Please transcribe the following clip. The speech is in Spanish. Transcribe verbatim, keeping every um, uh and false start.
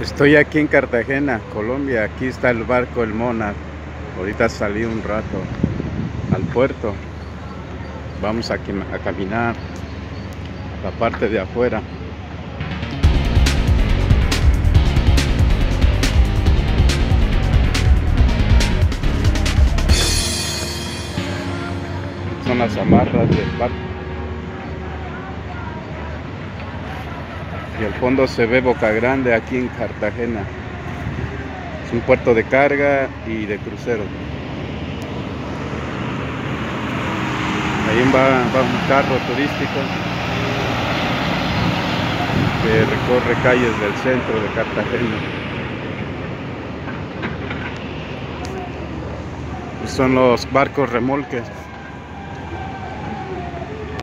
Estoy aquí en Cartagena, Colombia. Aquí está el barco El Monarch. Ahorita salí un rato al puerto. Vamos a, a caminar la parte de afuera. Son las amarras del barco. Y al fondo se ve Boca Grande aquí en Cartagena. Es un puerto de carga y de crucero. Ahí va, va un carro turístico que recorre calles del centro de Cartagena. Son los barcos remolques.